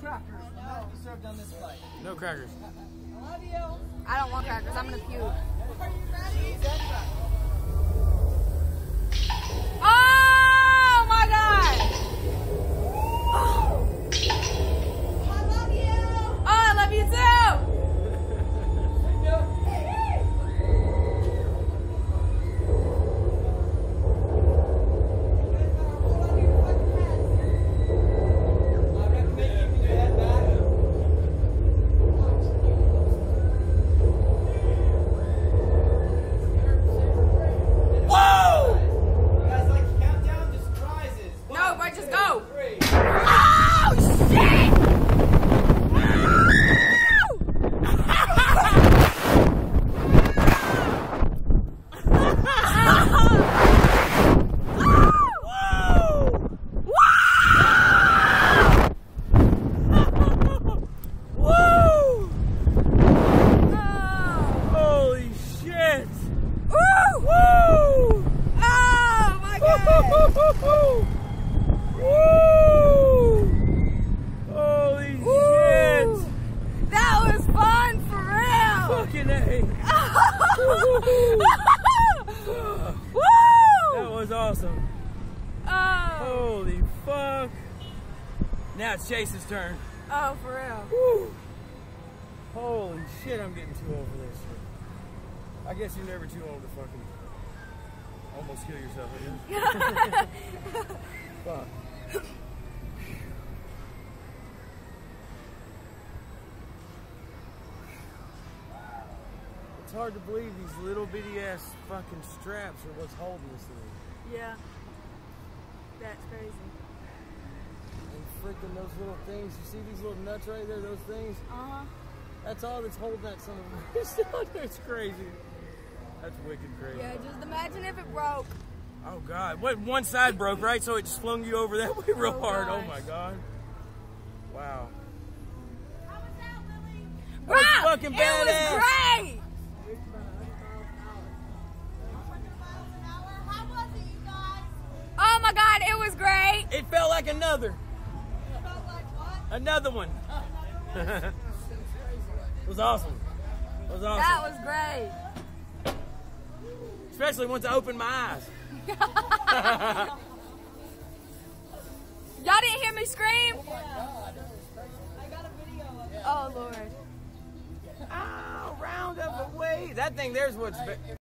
crackers. They might be served on this flight. No crackers. I love you. I don't want crackers. I'm gonna puke. Are you ready? Oh my god! I love you. Oh, I love you too! Just go! Oh, shit! Holy shit! Woo! Woo! Oh my god! Woo! Holy Woo! shit! That was fun for real! Fucking A! Woo! That was awesome. Oh. Holy fuck! Now it's Chase's turn. Oh, for real. Woo! Holy shit, I'm getting too old for this shit. I guess you're never too old to fucking almost kill yourself, I guess. Fuck. It's hard to believe these little bitty ass fucking straps are what's holding this thing. Yeah. That's crazy. And freaking those little things, you see these little nuts right there, those things? Uh-huh. That's all that's holding that son of a bitch. It's crazy. That's wicked crazy. Yeah, just imagine if it broke. Oh God, what, one side broke, right? So it just flung you over that way real hard. Gosh. Oh my God. Wow. How was that, Lily? That was Wow, fucking it badass. was great! 100 miles an hour. How was it, you guys? Oh my God, it was great! It felt like another. It felt like what? Another one. It was awesome. It was awesome. That was great. Especially once I opened my eyes. Y'all didn't hear me scream? I got a video of it. Oh Lord. Oh, round of a way. That thing there's what's